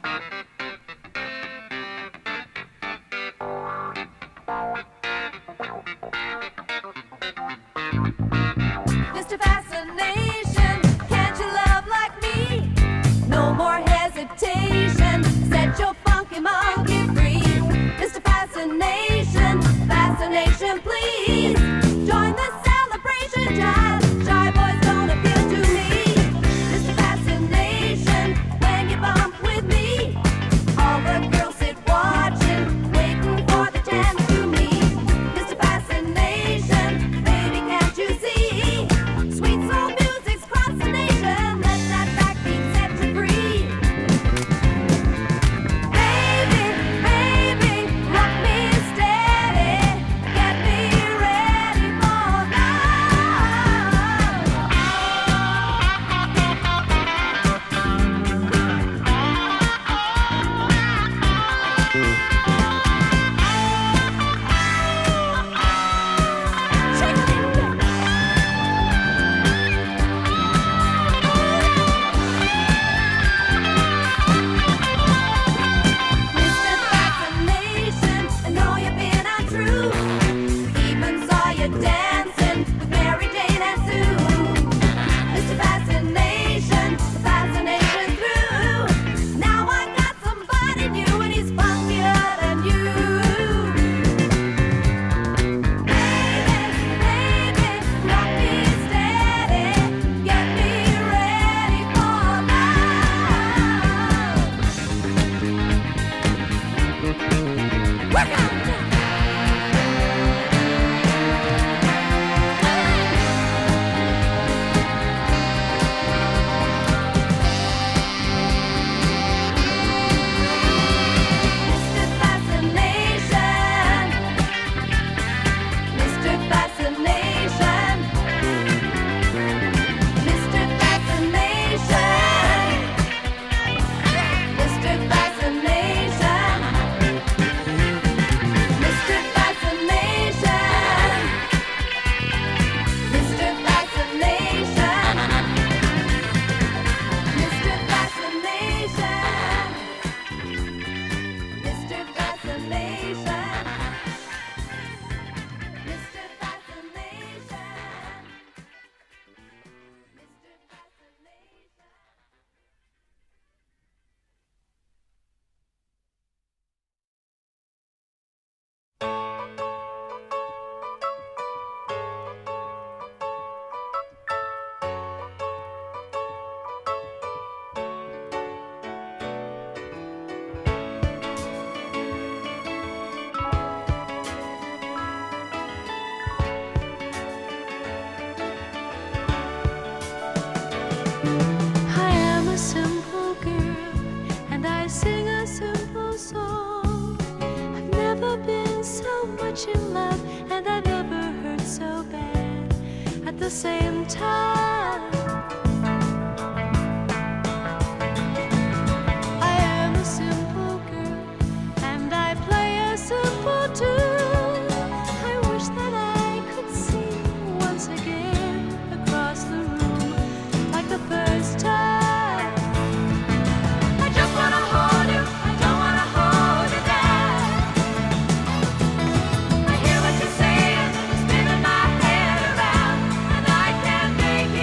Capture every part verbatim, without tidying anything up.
Mister Fascination, can't you love like me? No more hesitation, set your funky monkey free. Mister Fascination, fascination please. Join the celebration jive, shy boys don't appeal to me. Mister Fascination, when you bump with me, all the girls sit watching, waiting for the chance to meet. Mister Fascination, baby can't you see? Sweet soul music's cross the nation, let that backbeat set you free. Baby, baby, rock me steady, get me ready for Mister Fascination, I know you've been untrue. Even saw you dancing with Mary Jane and Sue. Mister Fascination, fascination through. Now I got somebody new and he's funkier than you. Baby, baby, rock me steady, get me ready for love. Work out. Mister Fascination, Mister Fascination, Mister Fascination, Mister Fascination, Mister Fascination, Mister Fascination, Mister Fascination, Mister Fascination, Mister Fascination. Mister Fascination. I am a simple girl and I sing a simple song. I've never been so much in love and I've never hurt so bad at the same time. I am a simple girl and I play a simple tune. I wish that I could see you once again across the room like the first time. I just wanna hold you, I don't wanna hold you down. I hear what you're saying, spinning my head around, and I can't make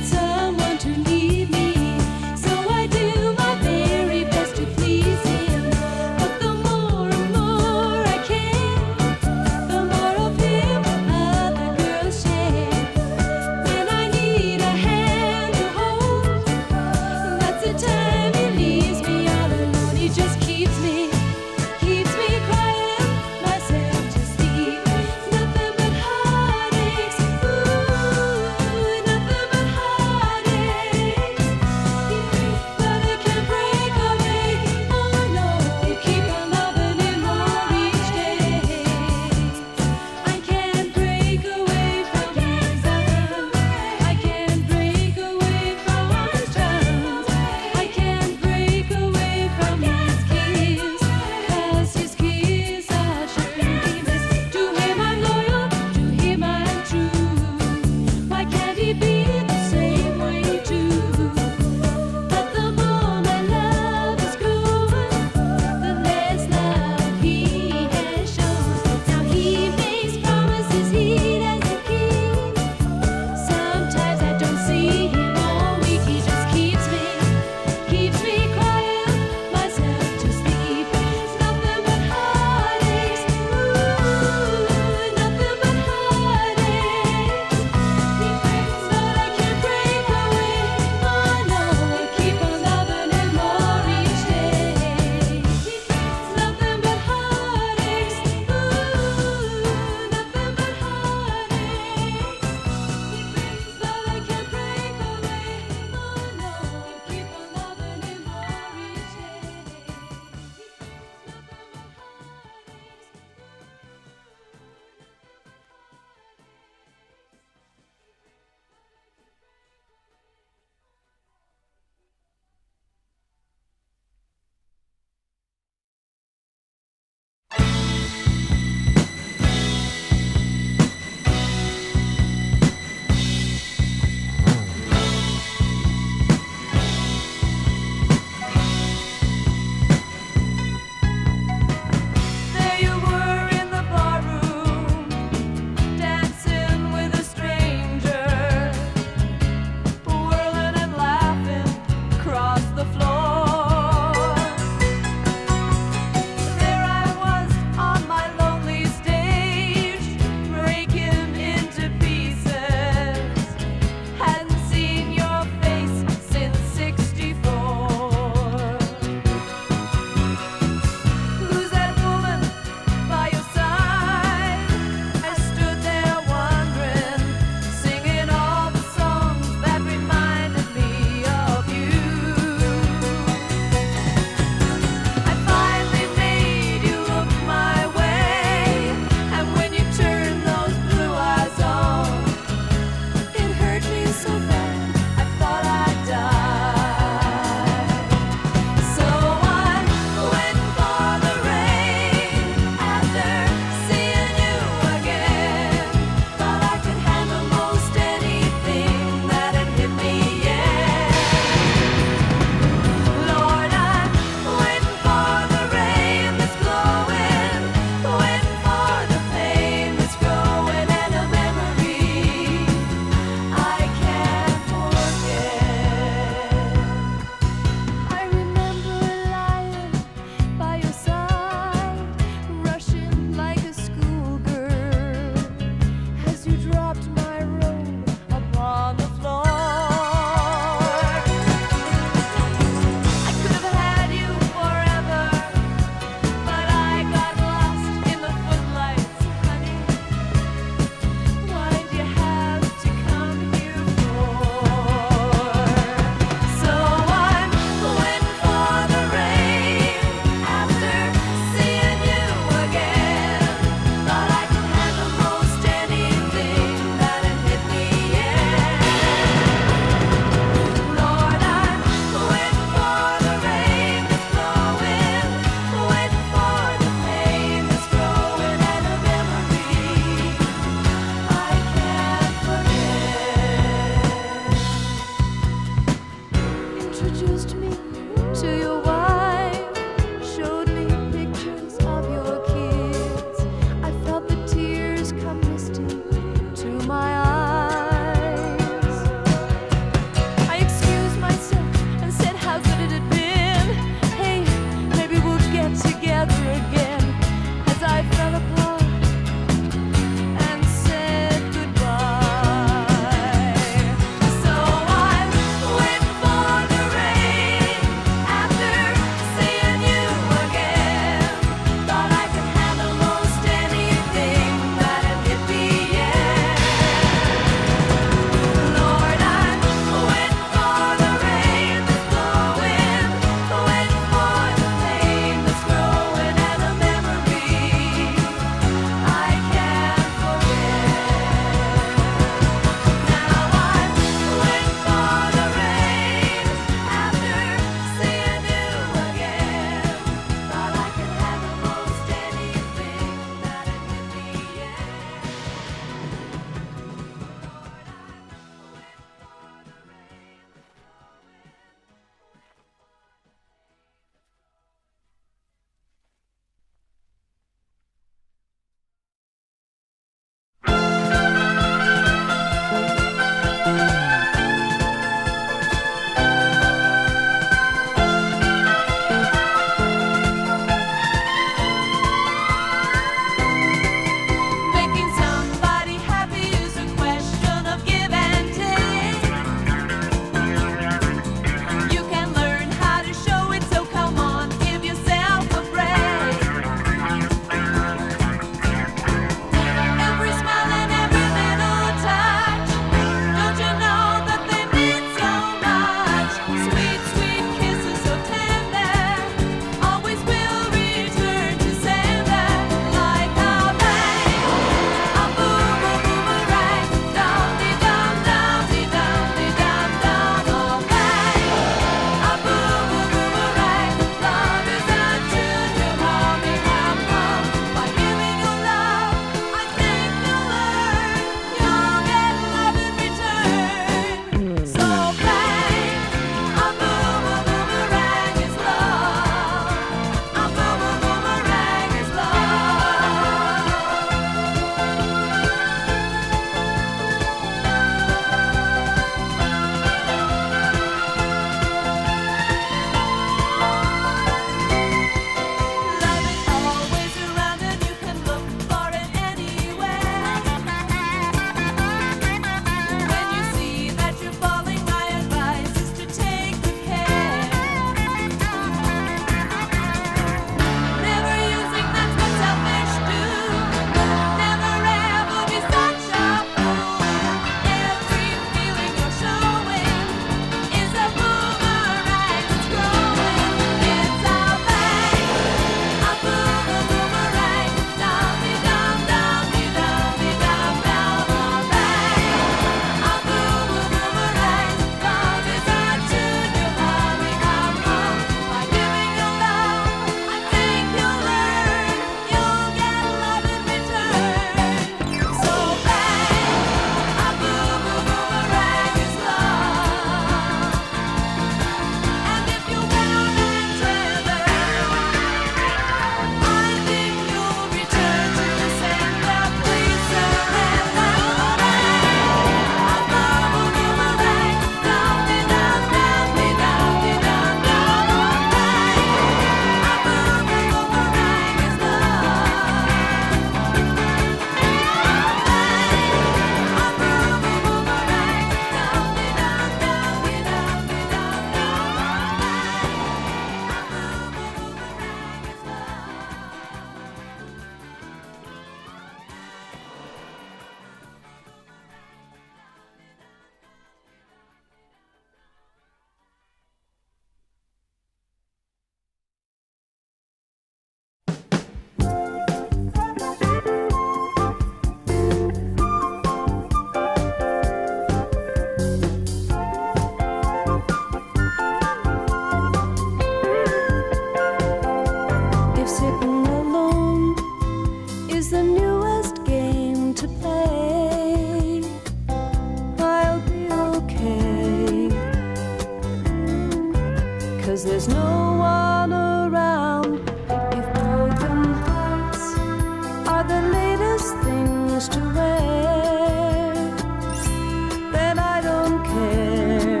'cause there's no one around. If broken hearts are the latest things to wear, then I don't care,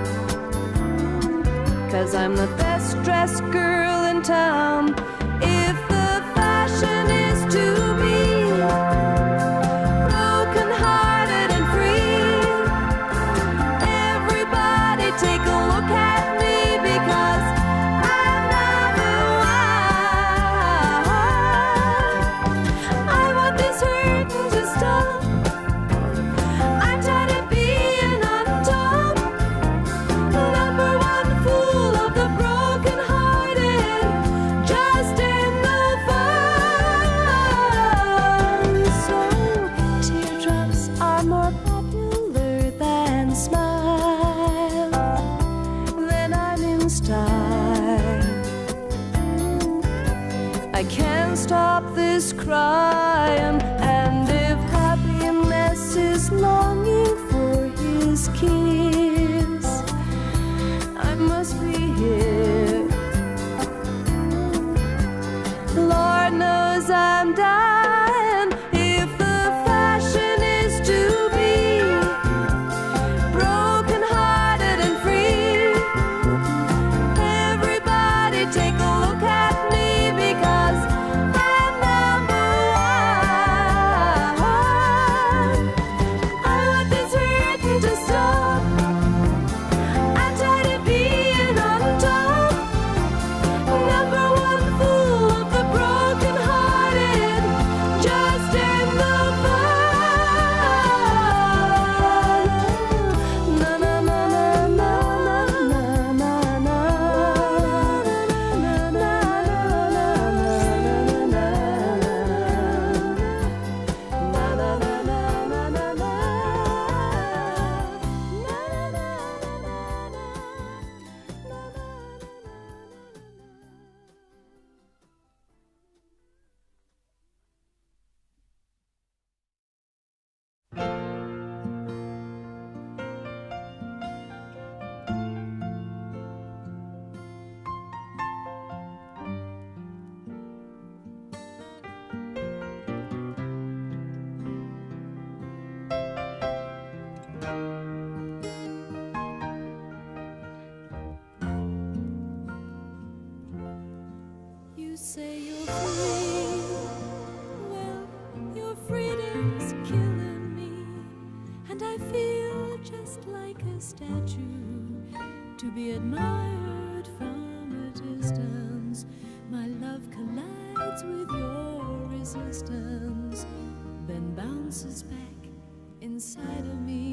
'cause I'm the best dressed girl in town. If the fashion is to be broken-hearted and free, everybody take a look at me, because I'm number one. I want this hurting to stop. I'm tired of being on top, number one fool of the broken-hearted, just in the fun. So teardrops are more popular than smiles, then I'm in style. I can't stop this crying, and if happiness is longing for his kiss, I must be here. Lord knows I'm dying. If the fashion is to be broken-hearted and free, everybody take a look at me, because I'm number one. I want this hurting to stop. I'm tired of being on top, number one fool of the broken-hearted, just in the fun. Na na na na na na na na na na You say you're free, well, your freedom's killing me, and I feel just like a statue to be admired from a distance. My love collides with your resistance, then bounces back inside of me.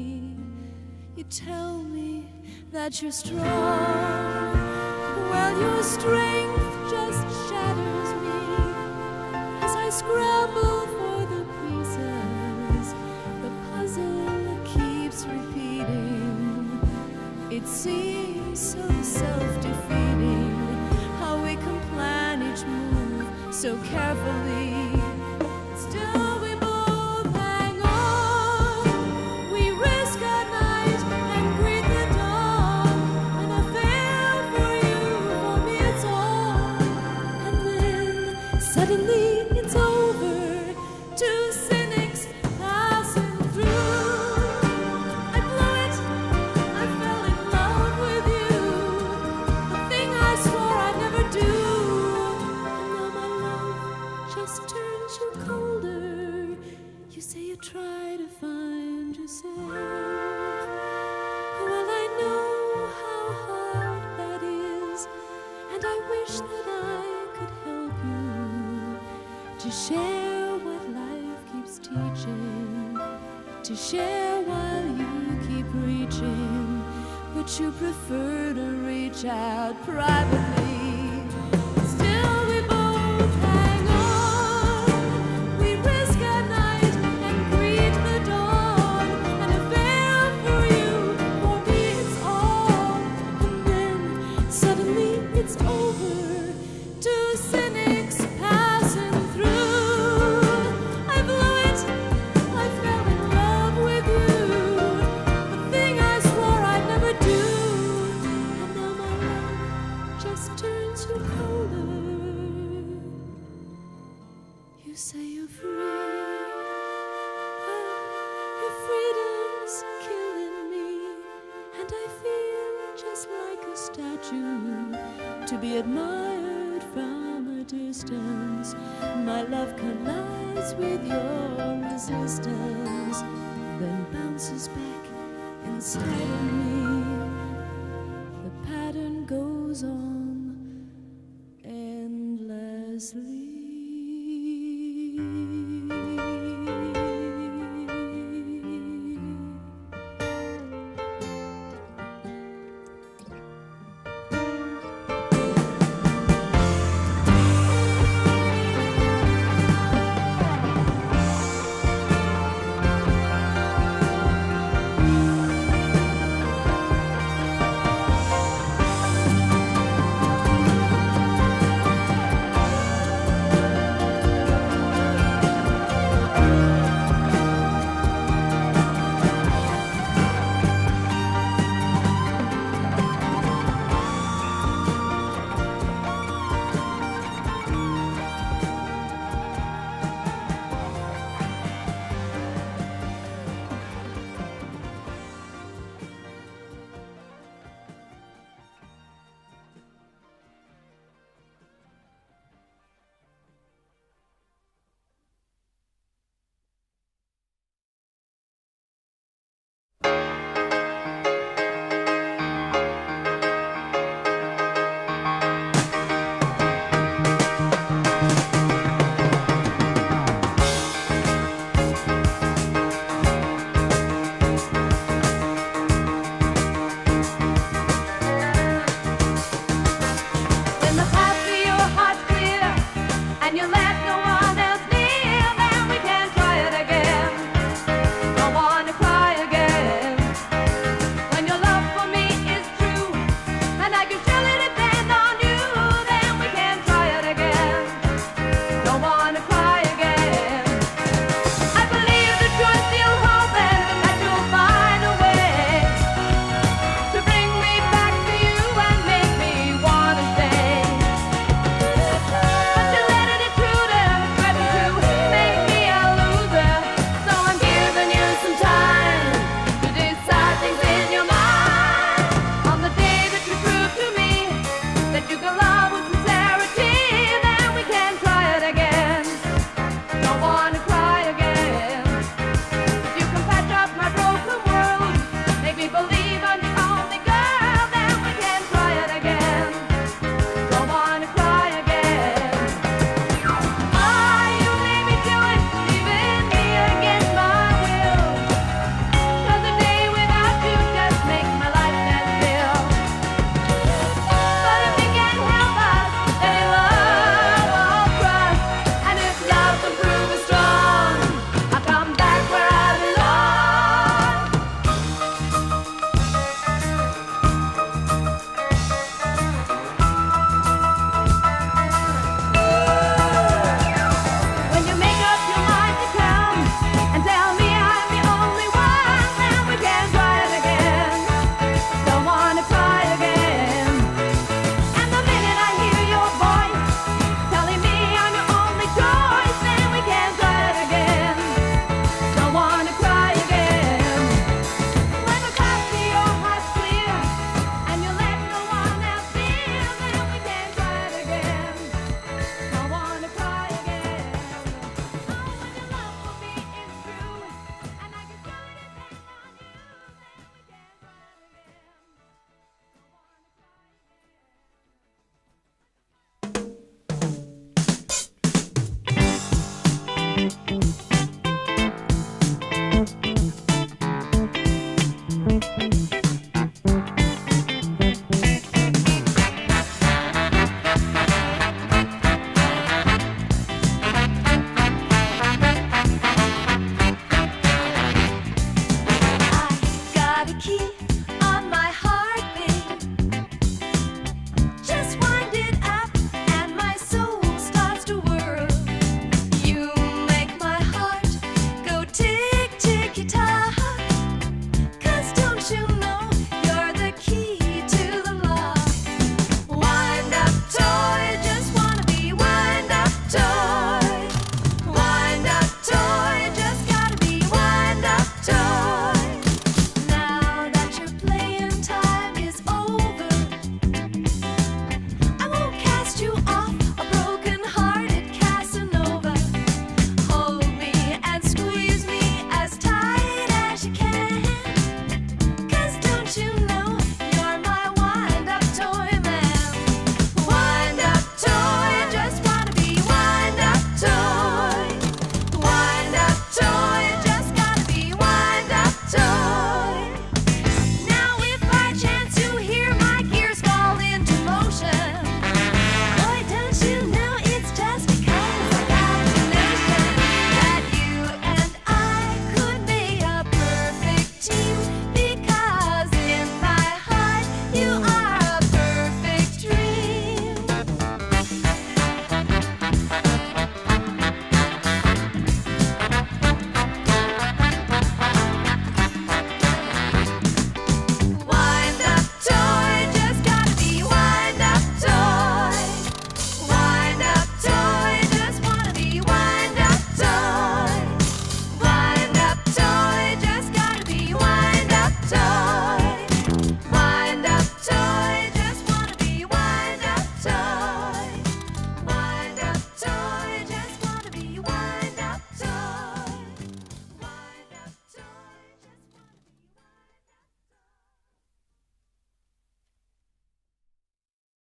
You tell me that you're strong, well, your strength just shatters me as I scramble for the pieces. The puzzle keeps repeating. It seems so self-defeating how we can plan each move so carefully. Still we both hang on. We risk a night and greet the dawn. An affair for you, for me it's all. And then suddenly it's over. Two cynics passing through. I blew it. I fell in love with you. The thing I swore I'd never do. And now my love just turns you colder. You say you try to find yourself. Well, I know how hard that is, and I wish that I could help you to share what life keeps teaching, to share while you keep reaching, but you prefer to reach out privately. Still we both hang on. We risk a night and greet the dawn. An affair for you, for me it's all. And then suddenly it's over. Two cynics passing through. I blew it. I fell in love with you. The thing I swore I'd never do. And now my love statue to be admired from a distance. My love collides with your resistance, then bounces back inside of me. The pattern goes on endlessly.